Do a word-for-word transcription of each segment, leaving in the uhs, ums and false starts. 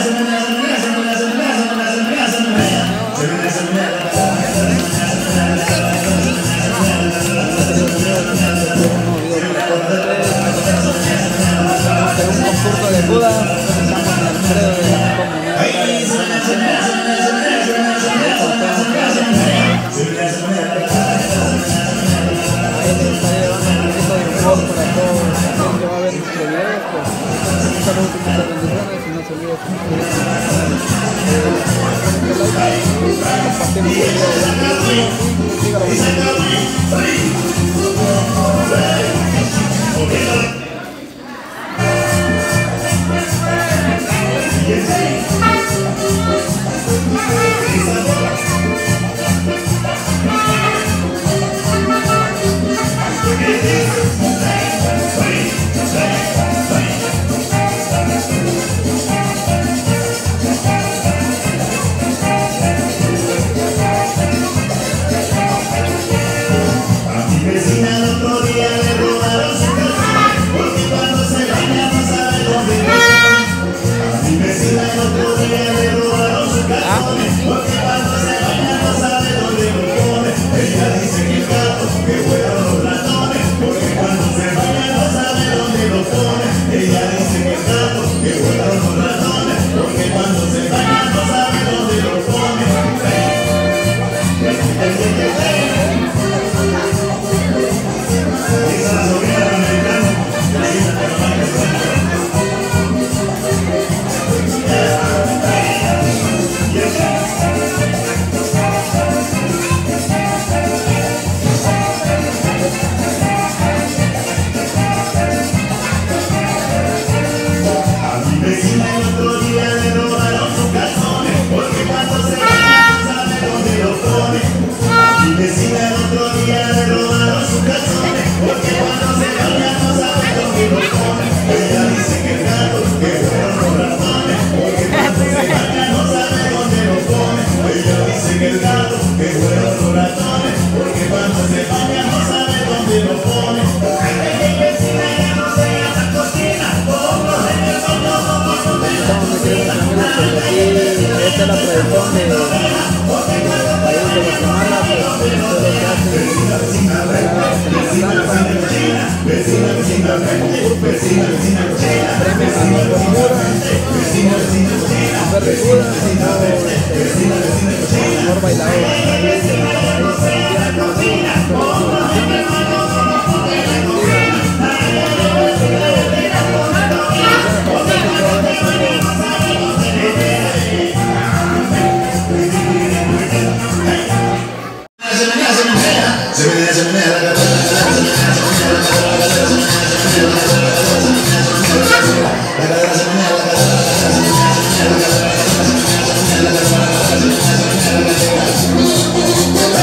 Gracias.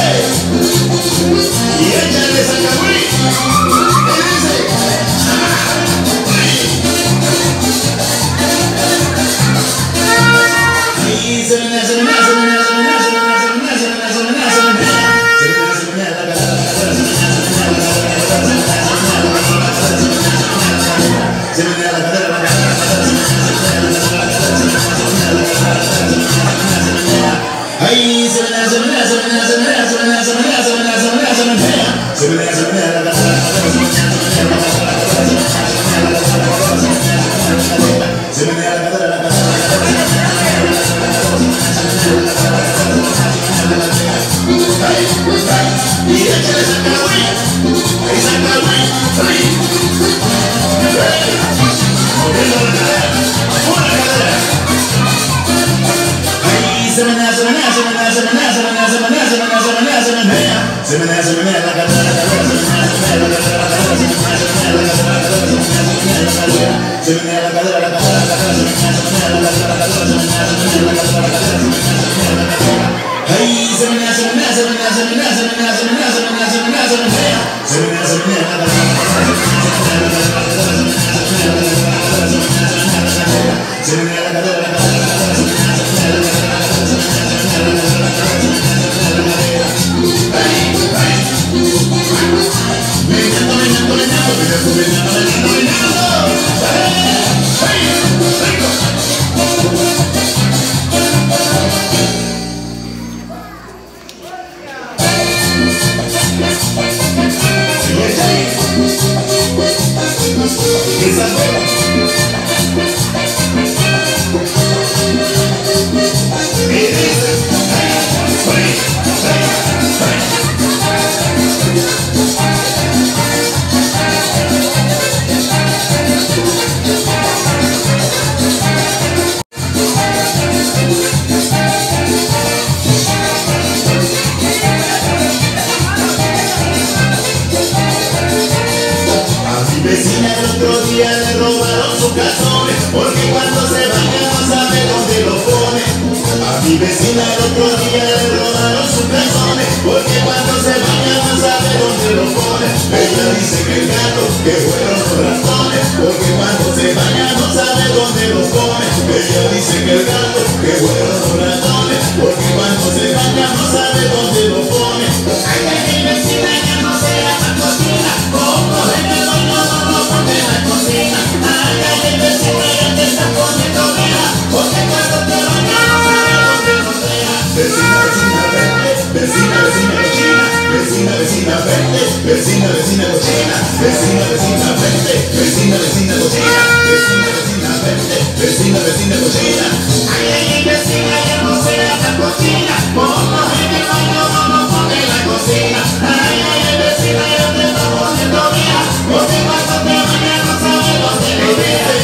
Vecina el otro día le robaron sus calzones, porque cuando se baña no sabe dónde lo pone. A mi vecina el otro día le robaron sus calzones, porque cuando se baña no sabe dónde lo pone. Ella dice que el gato, que fueron los ratones, porque cuando se baña no sabe dónde lo pone. Ella dice que el gato, que fueron los ratones, porque cuando se baña no sabe dónde lo pone. Ay, ay, mi vecina ya no sea tan cochina, como en el baño no lo pone en la cocina. Ay, ay, mi vecina ya te está poniendo vieja, porque cuando te bañas no sabe dónde lo deja. Vecina, vecina, vente, vecina, vecina cochina, vecina, vecina, vente, vecina, vecina cochina, vecina, vecina, vente, vecina, vecina cochina, vecina, vecina, vente, vecina, vecina cochina. Ay, ay, mi vecina ya no sea tan cochina, como en el baño no lo pone en la cocina. Ay, ay, mi vecina ya te está poniendo vieja, porque cuando te bañas no sabe dónde lo deja.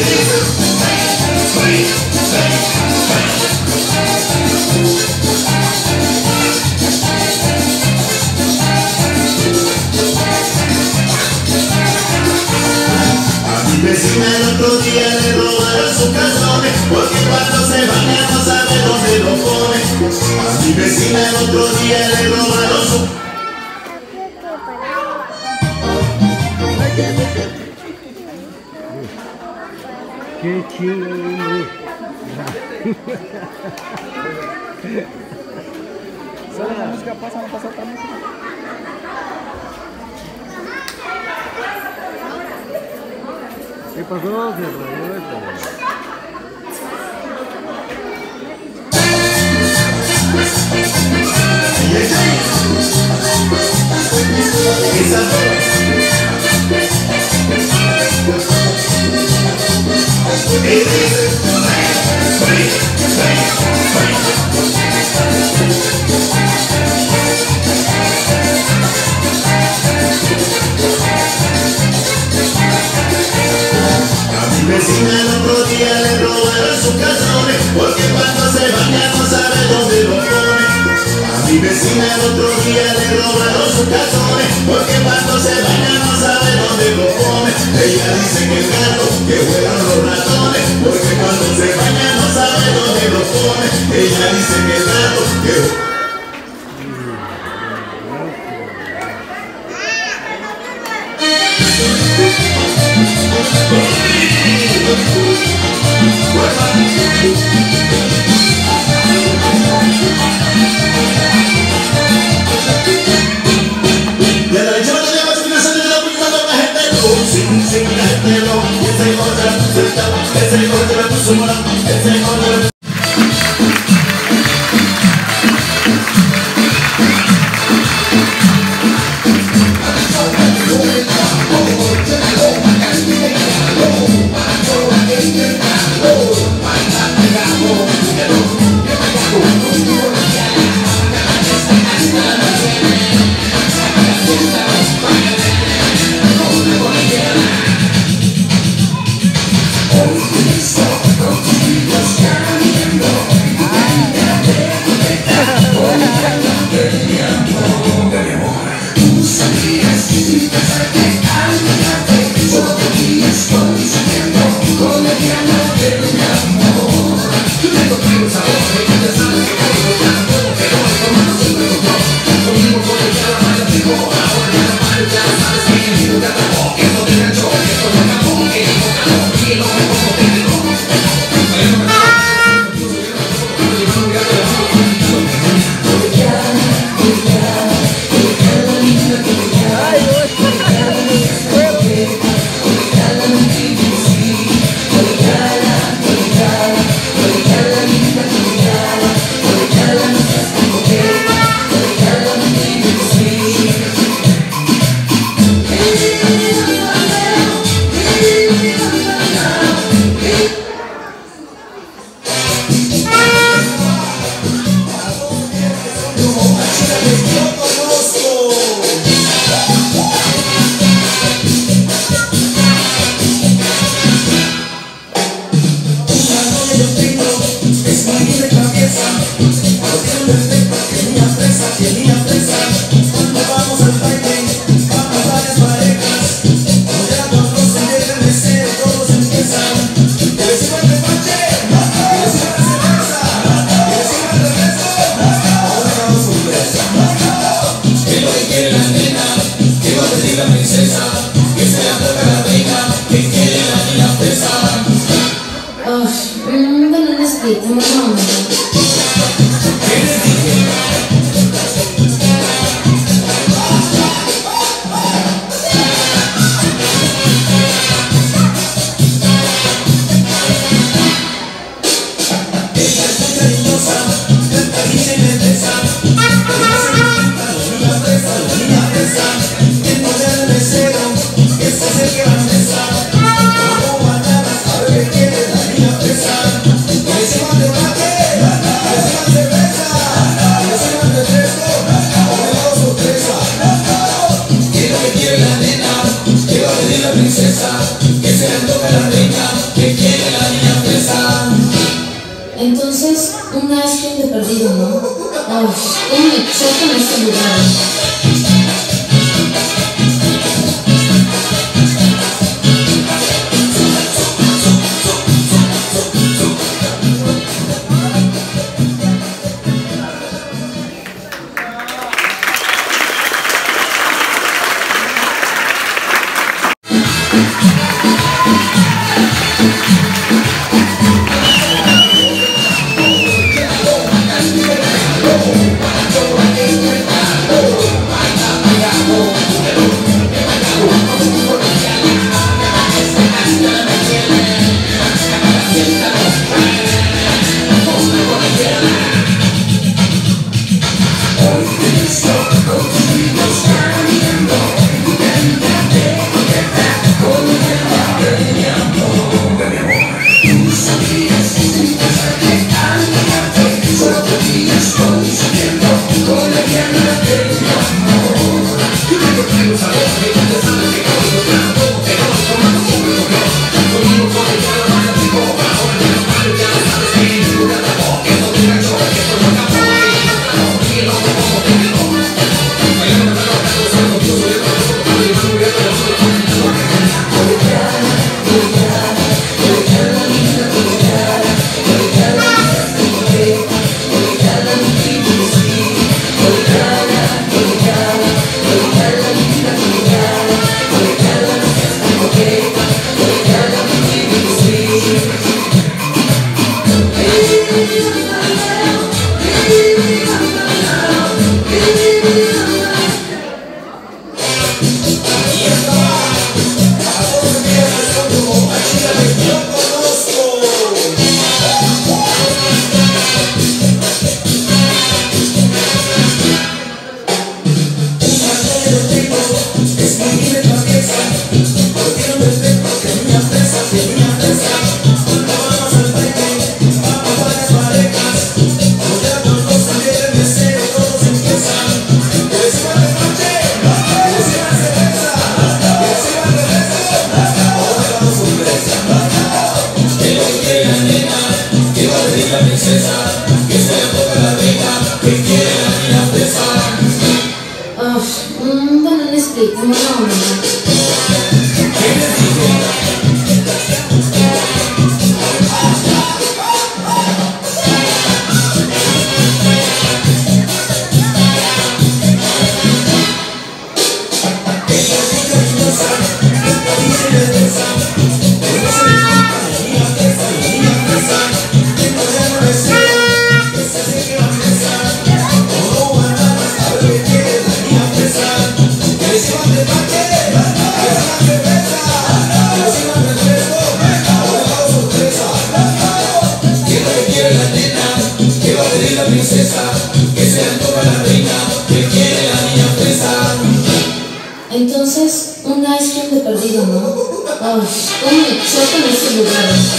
Vecina el otro día le robaron sus calzones, porque cuando se baña no sabe dónde lo pone. A mi vecina el otro día le robaron su... Qué chido. Solo la música pasa, no pasa otra música. ¿Qué pasó? Se rayó esto. Vecina el otro día le robaron sus calzones, porque cuando se baña no sabe dónde lo pone. A mi vecina el otro día le robaron sus calzones, porque cuando se baña no sabe dónde lo pone. Ella dice que el gato, que fueron los ratones, porque cuando se baña no sabe dónde lo pone. Ella dice que el gato, que... De la leche no lleva su casa de la puta de la gente no. Sin, sin la gente no. Que se encuentra, que se encuentra tu sumora, que se encuentra. Que se le toque la reina, que una ice cream de perdido, ¿no? Ay, ¿cómo me chocan estos lugares? Un banana split, no, no, no. Entonces, un ice cream de perdido, ¿no? Ay, ¿cómo me chocan estos lugares?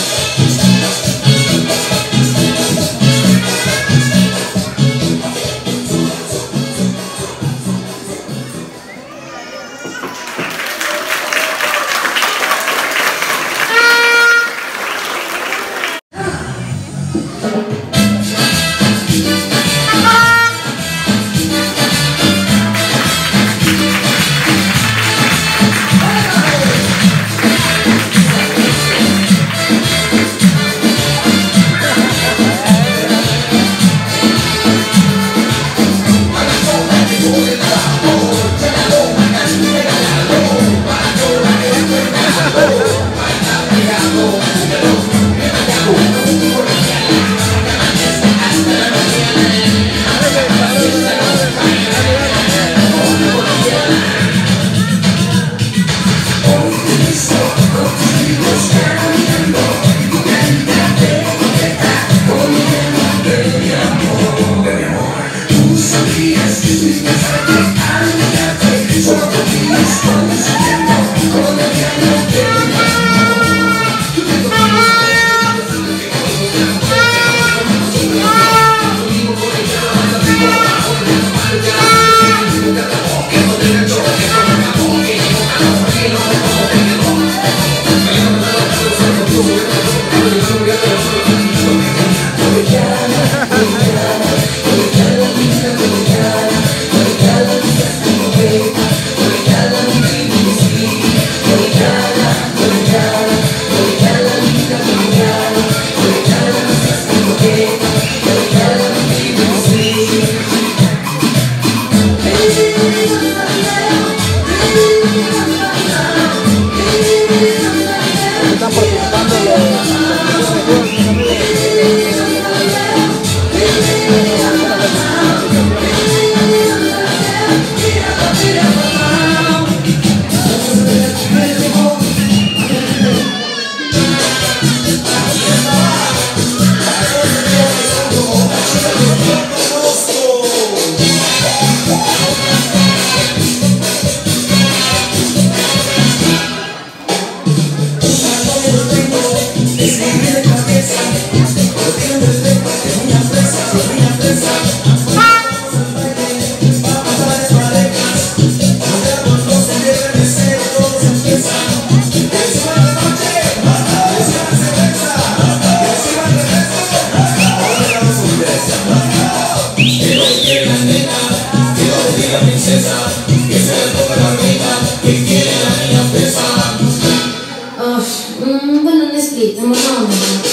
split, I'm alone.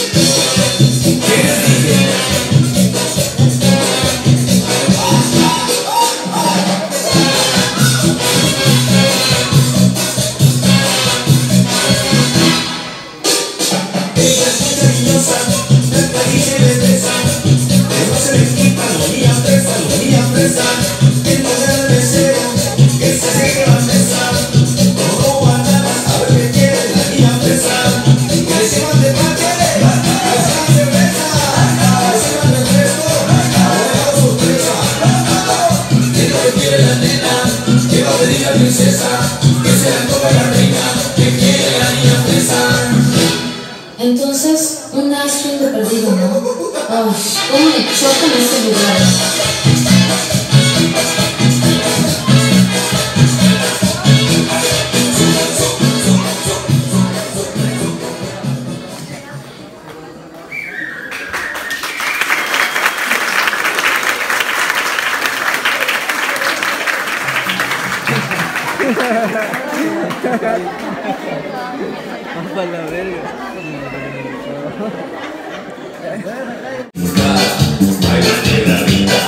Entonces, un ice cream de perdido, ¿no? Oh, ¿cómo me choca en ese lugar? Para la verga. Bailate la vida.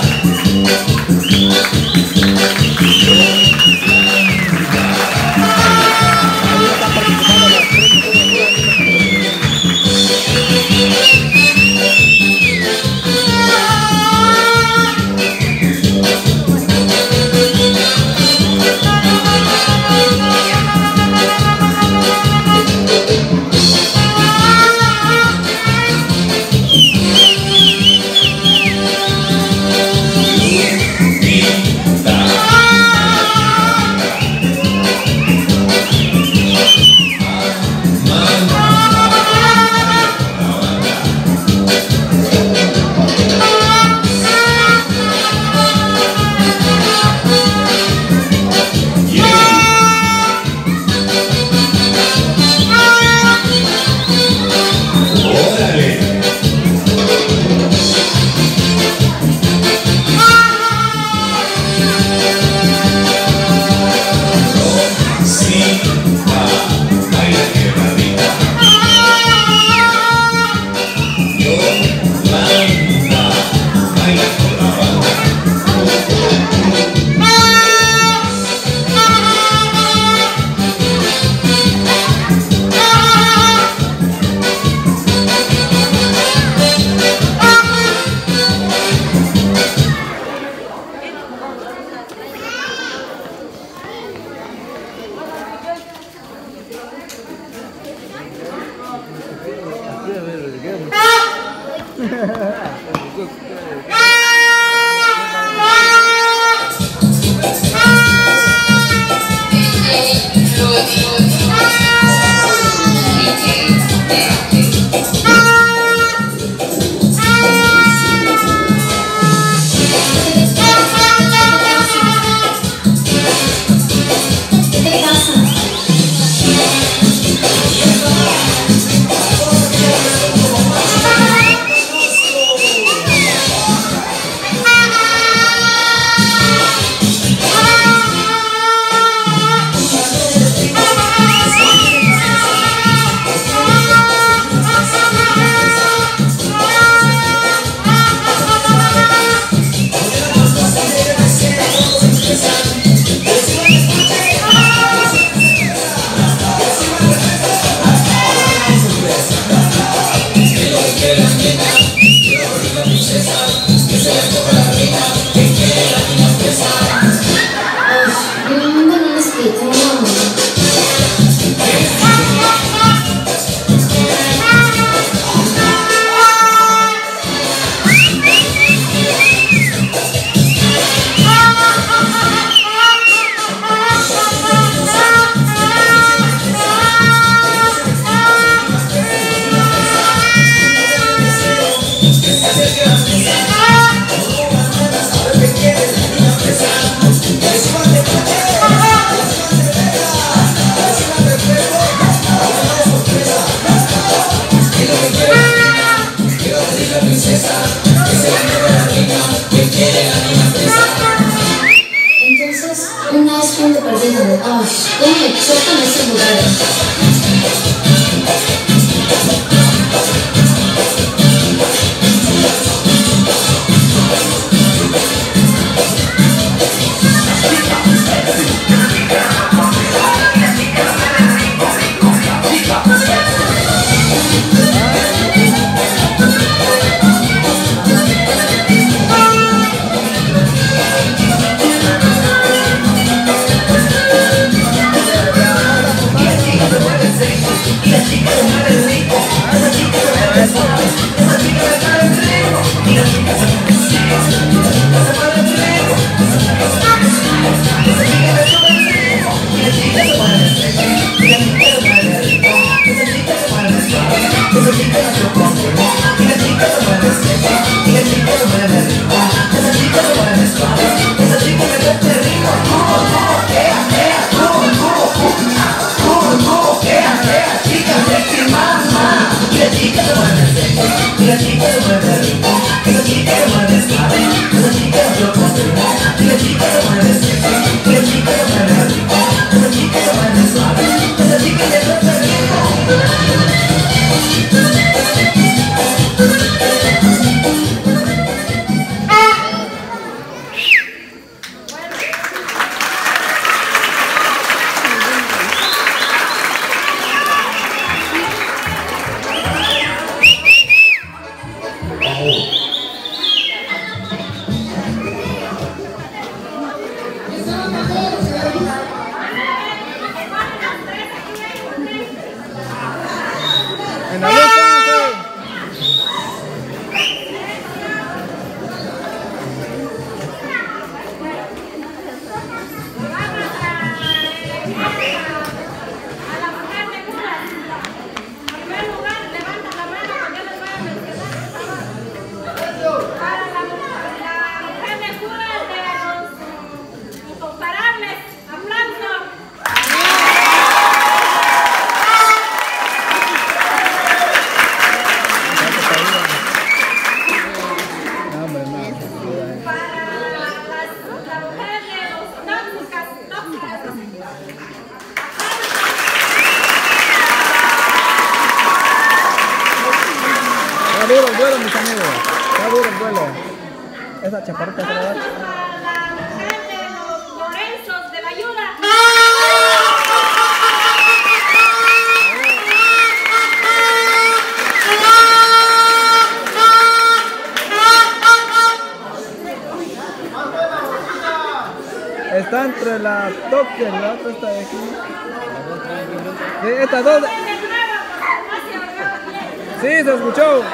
Ah, ¿cómo me chocan esos lugares? Está duro el duelo, mis amigos. Está duro el duelo. Esa chaparrita se la da. Los Lorenzos de la Ayuda. Está entre la toque, la otra está de aquí. Sí, estas dos. Sí, se escuchó.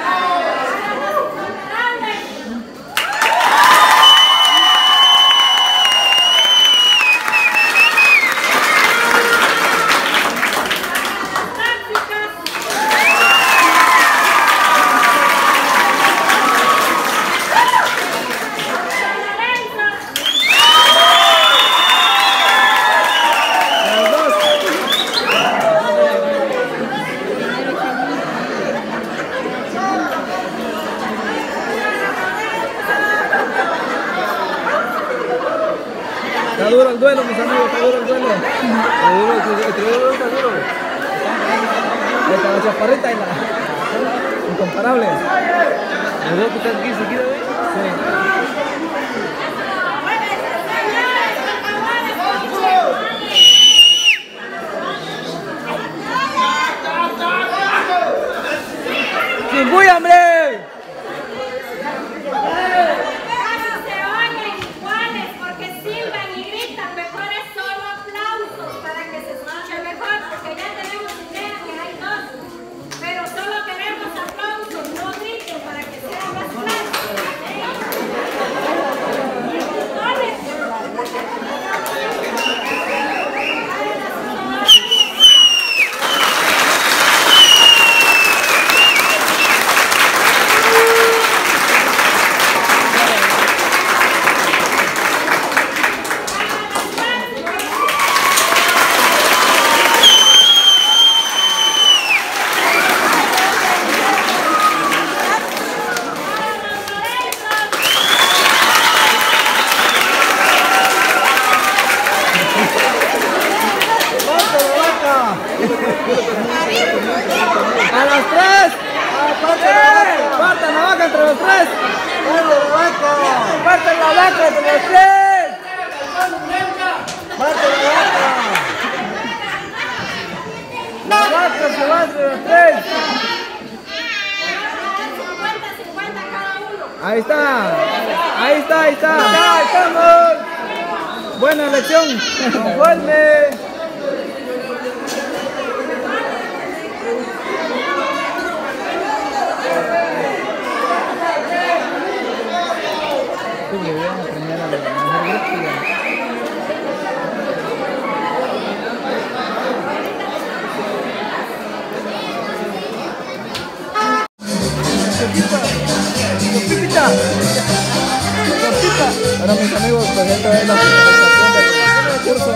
Está duro el duelo, mis amigos, está duro el duelo. Está duro, está duro, está duro. Está la chaparrita y la incomparable. ¿Los dos que están aquí seguidos, eh? Sí. ¡Sin bulla, hombre! Ahí está. Ahí está, ahí está. Ya estamos. Buena elección. Conforme. Ahora mis amigos, pues esto es la presentación del curso.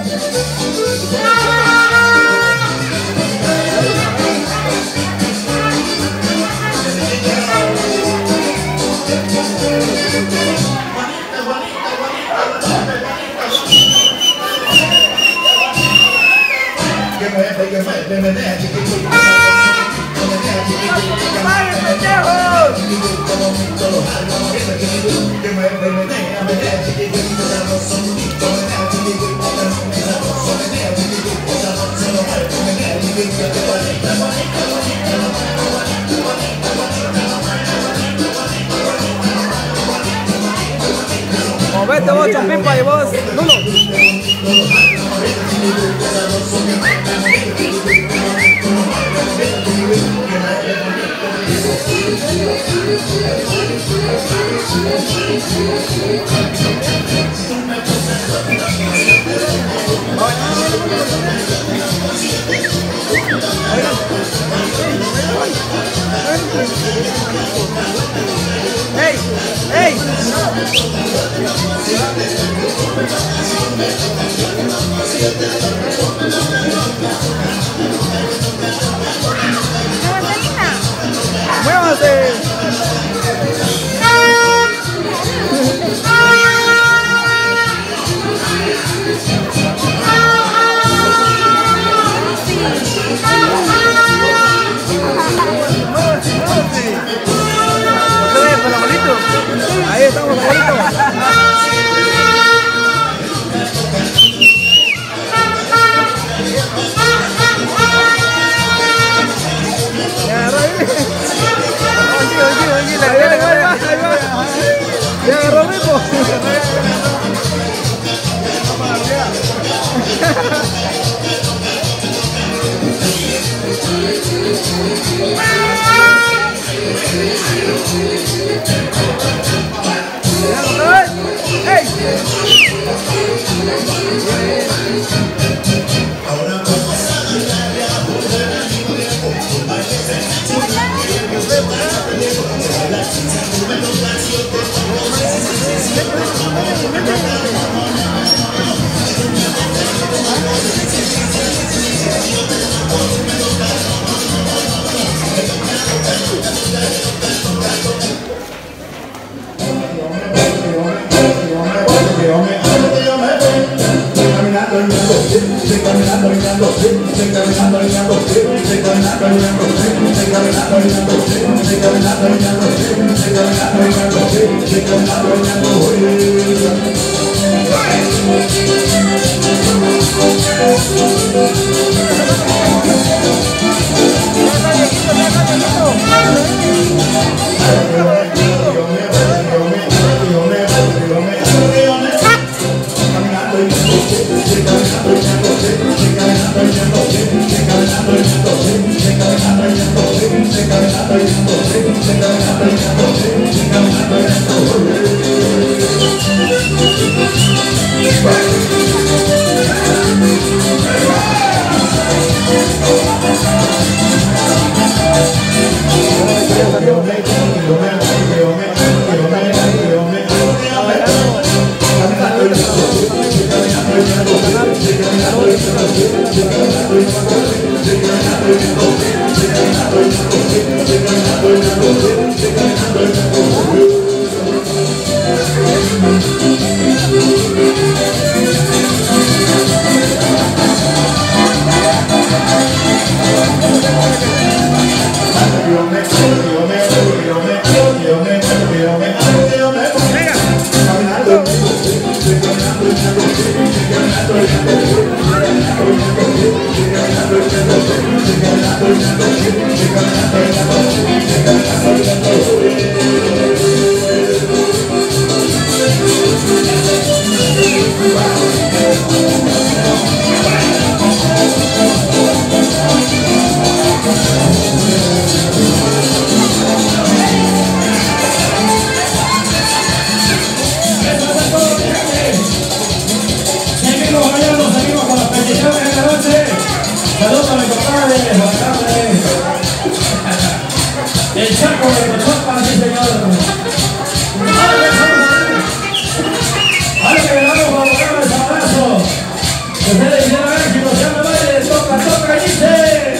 Movete vos, Chompipa, y vos, Lulo. ¡Ey! ¡Ey! ¡Muévase! Ahí estamos, ahí. Ya agarró el ritmo. ¡Ey! Yo me nos toca, sí señor. Ahora que le damos para botar el sabanazo. Ustedes hicieron éxito, se llama baile, toca, toca, y dice.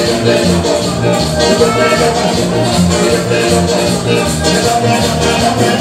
Thank you.